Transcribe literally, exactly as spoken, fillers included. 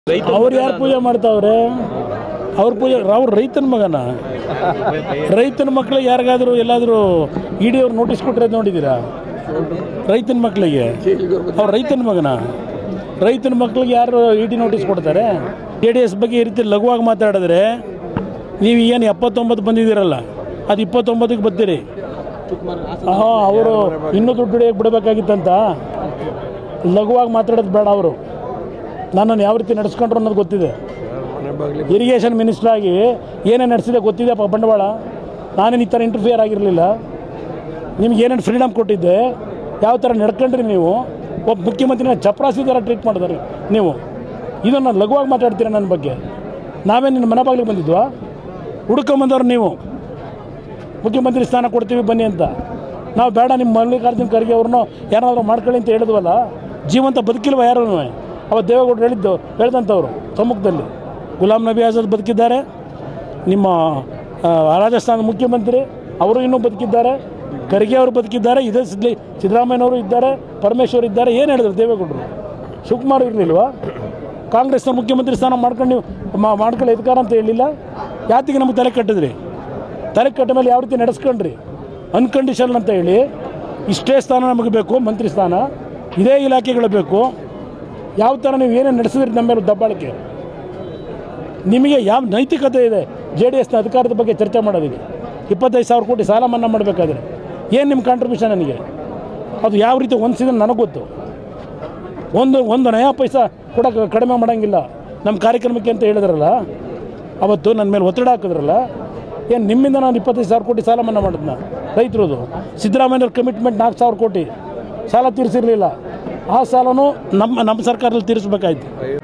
ಅವ್ರು ಯಾರು ಪೂಜೆ ಮಾಡ್ತಾವ್ರೆ? ಅವ್ರ ಪೂಜೆ ಅವ್ರು ರೈತನ ಮಗನ ರೈತನ ಮಕ್ಕಳಿಗೆ ಯಾರಿಗಾದರೂ ಎಲ್ಲಾದರೂ ಇಡಿ ಅವ್ರು ನೋಟಿಸ್ ಕೊಟ್ಟರೆ ನೋಡಿದ್ದೀರಾ? ರೈತನ ಮಕ್ಕಳಿಗೆ ಅವ್ರು ರೈತನ ಮಗನ ರೈತನ ಮಕ್ಕಳಿಗೆ ಯಾರು ಇಡಿ ನೋಟಿಸ್ ಕೊಡ್ತಾರೆ? ಜೆ ಡಿ ಎಸ್ ಬಗ್ಗೆ ಈ ರೀತಿ ಲಘುವಾಗಿ ಮಾತಾಡಿದ್ರೆ ನೀವು ಏನು ಎಪ್ಪತ್ತೊಂಬತ್ತು ಬಂದಿದ್ದೀರಲ್ಲ ಅದು ಇಪ್ಪತ್ತೊಂಬತ್ತಕ್ಕೆ ಬರ್ತೀರಿ. ಹಾಂ, ಅವರು ಇನ್ನೂ ದುಡ್ಡು ಹಿಡಿಯೋಕೆ ಬಿಡಬೇಕಾಗಿತ್ತಂತ ಲಘುವಾಗಿ ಮಾತಾಡೋದು ಬೇಡ. ಅವರು ನನ್ನನ್ನು ಯಾವ ರೀತಿ ನಡೆಸ್ಕೊಂಡ್ರು ಅನ್ನೋದು ಗೊತ್ತಿದೆ. ಇರಿಗೇಷನ್ ಮಿನಿಸ್ಟರ್ ಆಗಿ ಏನೇನು ನಡೆಸಿದೆ ಗೊತ್ತಿದೆ ಬಂಡವಾಳ. ನಾನೇನು ಈ ಥರ ಇಂಟರ್ಫಿಯರ್ ಆಗಿರಲಿಲ್ಲ. ನಿಮ್ಗೆ ಏನೇನು ಫ್ರೀಡಮ್ ಕೊಟ್ಟಿದ್ದೆ, ಯಾವ ಥರ ನಡ್ಕೊಂಡ್ರಿ ನೀವು. ಒಬ್ಬ ಮುಖ್ಯಮಂತ್ರಿನ ಚಪ್ರಾಸಿ ಥರ ಟ್ರೀಟ್ ಮಾಡಿದ್ರಿ ನೀವು. ಇದನ್ನು ಲಘುವಾಗಿ ಮಾತಾಡ್ತೀರ ನನ್ನ ಬಗ್ಗೆ. ನಾವೇ ನಿನ್ನ ಮನೆ ಬಾಗಿಲಿಗೆ ಬಂದಿದ್ವಾ? ಹುಡ್ಕೊಂಬಂದವ್ರು ನೀವು. ಮುಖ್ಯಮಂತ್ರಿ ಸ್ಥಾನ ಕೊಡ್ತೀವಿ ಬನ್ನಿ ಅಂತ. ನಾವು ಬೇಡ, ನಿಮ್ಮ ಮಲ್ಲಿಕಾರ್ಜುನ ಖರ್ಗೆ ಅವ್ರನ್ನೂ ಯಾರಾದರೂ ಮಾಡ್ಕೊಳ್ಳಿ ಅಂತ ಹೇಳಿದ್ವಲ್ಲ. ಜೀವಂತ ಬದುಕಿಲ್ವ ಯಾರೂ? ಅವತ್ತು ದೇವೇಗೌಡರು ಹೇಳಿದ್ದು ಹೇಳ್ದಂಥವ್ರು ಸಮ್ಮುಖದಲ್ಲಿ. ಗುಲಾಂ ನಬಿ ಆಜಾದ್ ಬದುಕಿದ್ದಾರೆ, ನಿಮ್ಮ ರಾಜಸ್ಥಾನದ ಮುಖ್ಯಮಂತ್ರಿ ಅವರು ಇನ್ನೂ ಬದುಕಿದ್ದಾರೆ, ಖರ್ಗೆ ಅವರು ಬದುಕಿದ್ದಾರೆ, ಇದೇ ಸಿದ್ಲಿ ಸಿದ್ದರಾಮಯ್ಯನವರು ಇದ್ದಾರೆ, ಪರಮೇಶ್ವರ್ ಇದ್ದಾರೆ. ಏನು ಹೇಳಿದ್ರು ದೇವೇಗೌಡರು? ಶಿವಕುಮಾರ್ ಇರಲಿಲ್ವಾ? ಕಾಂಗ್ರೆಸ್ನ ಮುಖ್ಯಮಂತ್ರಿ ಸ್ಥಾನ ಮಾಡ್ಕೊಂಡು ನೀವು ಮಾಡ್ಕೊಳ್ಳಿ ಅಧಿಕಾರ ಅಂತ ಹೇಳಿಲ್ಲ? ಯಾತಿಗೆ ನಮಗೆ ತಲೆ ಕಟ್ಟಿದ್ರಿ? ತಲೆ ಕಟ್ಟ ಮೇಲೆ ಯಾವ ರೀತಿ ನಡೆಸ್ಕೊಂಡ್ರಿ? ಅನ್ಕಂಡೀಷನ್ ಅಂತ ಹೇಳಿ ಇಷ್ಟೇ ಸ್ಥಾನ ನಮಗೆ ಬೇಕು, ಮಂತ್ರಿ ಸ್ಥಾನ, ಇದೇ ಇಲಾಖೆಗಳು ಬೇಕು. ಯಾವ ಥರ ನೀವು ಏನೇನು ನಡೆಸಿದ್ರಿ ನಮ್ಮ ಮೇಲೆ ದಬ್ಬಾಳಿಕೆ? ನಿಮಗೆ ಯಾವ ನೈತಿಕತೆ ಇದೆ ಜೆ ಡಿ ಎಸ್ನ ಅಧಿಕಾರದ ಬಗ್ಗೆ ಚರ್ಚೆ ಮಾಡೋದಕ್ಕೆ? ಇಪ್ಪತ್ತೈದು ಸಾವಿರ ಕೋಟಿ ಸಾಲ ಮನ್ನಾ ಮಾಡಬೇಕಾದ್ರೆ ಏನು ನಿಮ್ಮ ಕಾಂಟ್ರಿಬ್ಯೂಷನ್ ನನಗೆ? ಅದು ಯಾವ ರೀತಿ ಹೊಂದಿಸಿದ್ರೆ ನನಗೆ ಗೊತ್ತು. ಒಂದು ಒಂದು ನಯಾ ಪೈಸಾ ಕೂಡ ಕಡಿಮೆ ಮಾಡೋಂಗಿಲ್ಲ ನಮ್ಮ ಕಾರ್ಯಕ್ರಮಕ್ಕೆ ಅಂತ ಹೇಳಿದ್ರಲ್ಲ ಅವತ್ತು. ನನ್ನ ಮೇಲೆ ಒತ್ತಡ ಹಾಕಿದ್ರಲ್ಲ. ಏನು ನಿಮ್ಮಿಂದ ನಾನು ಇಪ್ಪತ್ತೈದು ಸಾವಿರ ಕೋಟಿ ಸಾಲ ಮನ್ನಾ ಮಾಡಿದ್ನ ರೈತರದು? ಸಿದ್ದರಾಮಯ್ಯವ್ರ ಕಮಿಟ್ಮೆಂಟ್ ನಾಲ್ಕು ಸಾವಿರ ಕೋಟಿ ಸಾಲ ತೀರಿಸಿರಲಿಲ್ಲ. ಆ ಸಾಲನೂ ನಮ್ಮ ನಮ್ಮ ಸರ್ಕಾರದಲ್ಲಿ ತೀರಿಸ್ಬೇಕಾಯ್ತು.